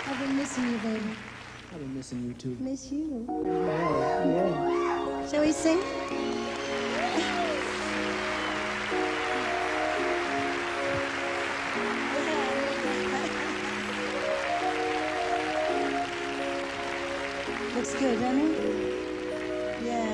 I've been missing you, baby. I've been missing you too. Miss you. Yeah. Shall we sing? Looks good, doesn't it? Yeah.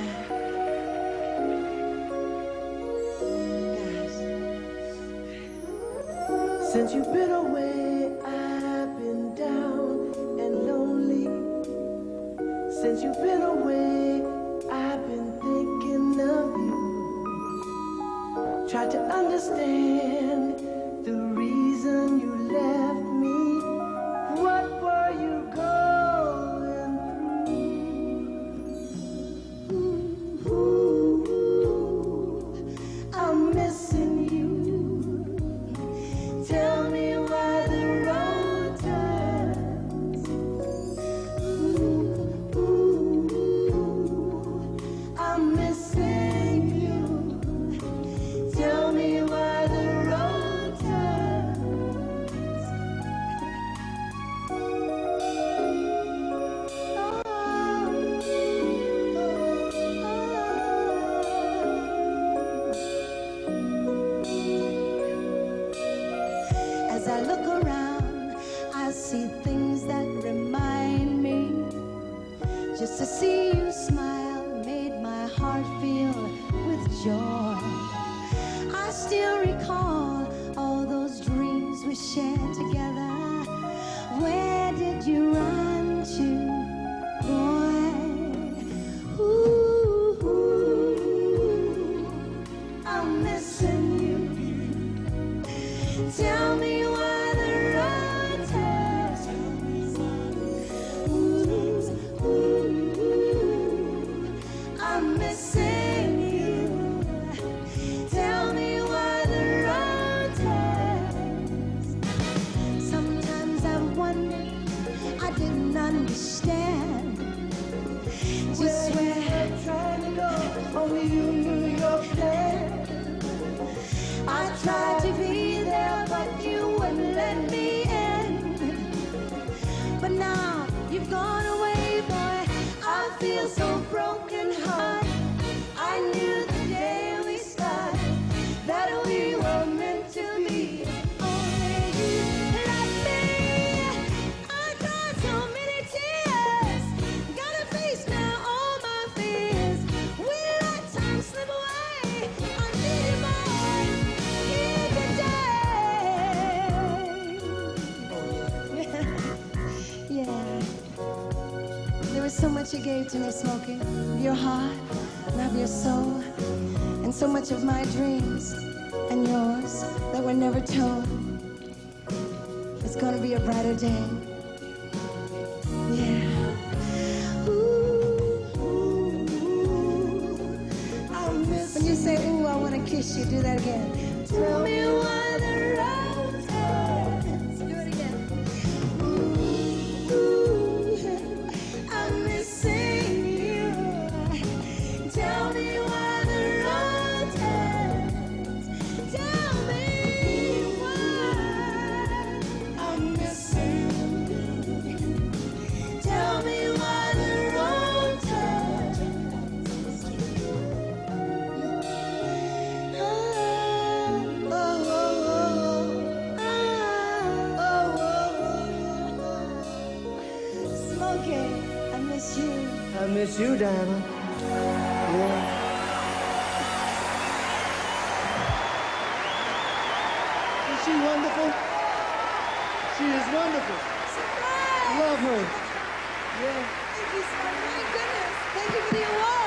Gosh. Since you've been away, I've been down and lonely. Since you've been away, I've been thinking of you. Tried to understand the reason you left me. What were you going through? I'm missing you. Tell me why the road turns. I'm missing you. Tell me why the road turns. As I look around, I see things that remind me. Just to see you smile made my heart fill with joy. I still recall all those dreams we shared together. Where did you run to, boy? Ooh, I'm missing you. Tell me why the road turns. I'm missing you. Tell me why the road turns. Sometimes I wonder, I didn't understand just where you're trying to go, only you knew your plan. I tried to be there, but you wouldn't let me in. But now you've gone away, boy. I feel so broken heart. I knew the day we started that we were meant to be. Only you let me. I cried so many tears. Gotta face now all my fears. We let time slip away. I need you more. Yeah. There was so much you gave to me, Smokey. Your heart, and of your soul, and so much of my dreams and yours that were never told. It's gonna be a brighter day. Yeah. When you say, ooh, I wanna kiss you, do that again. Tell me why the road turns. Do it again. I'm missing you. Tell me why the road turns. Tell me why I'm missing you. Tell me why the road turns. Smokey, I miss you. I miss you, Diamond. Yeah. Is she wonderful? She is wonderful. Surprise! Love her. Yeah. Thank you so much. My goodness. Thank you for the award.